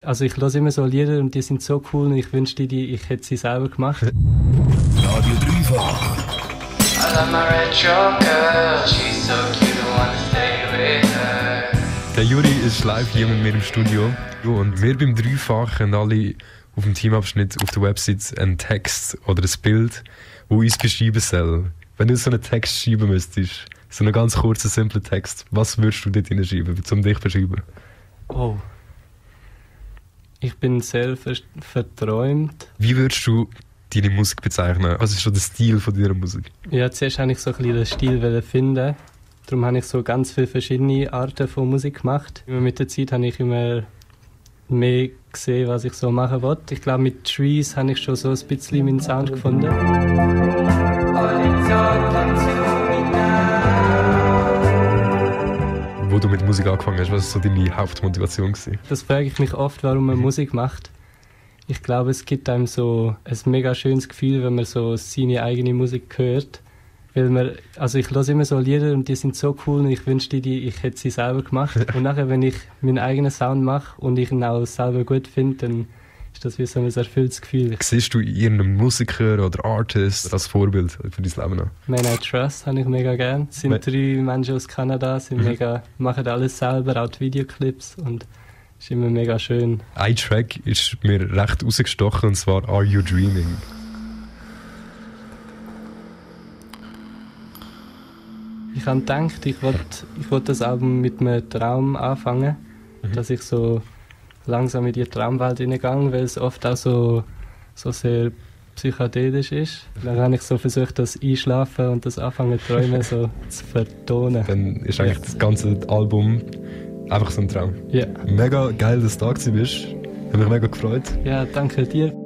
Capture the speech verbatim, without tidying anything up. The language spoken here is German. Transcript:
Also ich höre immer so Lieder und die sind so cool und ich wünschte, die, ich hätte sie selber gemacht. Radio Dreifach. I love my retro girl, she's so cute, I wanna stay with her. Der Juri ist live hier mit mir im Studio und wir beim Dreifach haben alle auf dem Teamabschnitt auf der Website einen Text oder ein Bild, das uns beschreiben soll. Wenn du so einen Text schreiben müsstest, so einen ganz kurzen, simplen Text, was würdest du dort hineinschreiben, um dich zu beschreiben? Oh. Ich bin sehr ver- verträumt. Wie würdest du deine Musik bezeichnen? Was ist so der Stil von deiner Musik? Ja, zuerst wollte ich so ein bisschen den Stil finden. Darum habe ich so ganz viele verschiedene Arten von Musik gemacht. Immer mit der Zeit habe ich immer mehr gesehen, was ich so machen wollte. Ich glaube, mit Trees habe ich schon so ein bisschen meinen Sound gefunden. Wo du mit Musik angefangen hast, was war so deine Hauptmotivation gewesen? Das frage ich mich oft, warum man Musik macht. Ich glaube, es gibt einem so ein mega schönes Gefühl, wenn man so seine eigene Musik hört. Weil man, also ich höre immer so Lieder und die sind so cool und ich wünschte, die, ich hätte sie selber gemacht. Und nachher, wenn ich meinen eigenen Sound mache und ich ihn auch selber gut finde, dann ist das wie so ein erfülltes Gefühl. Siehst du irgendeinen Musiker oder Artist als Vorbild für dein Leben an? Man I Trust habe ich mega gern. Es sind Me- drei Menschen aus Kanada, sind Mhm. mega, machen alles selber, auch die Videoclips und ist immer mega schön. Ein Track ist mir recht rausgestochen und zwar Are You Dreaming? Ich habe gedacht, ich wollte ich wollt das Album mit einem Traum anfangen, Mhm. dass ich so langsam in die Traumwelt hineingehe, weil es oft auch so, so sehr psychedelisch ist. Dann habe ich so versucht, das Einschlafen und das Anfangen zu träumen so zu vertonen. Dann ist eigentlich das ganze Album einfach so ein Traum. Ja. Mega geil, dass du da gewesen bist. Hat mich mega gefreut. Ja, danke dir.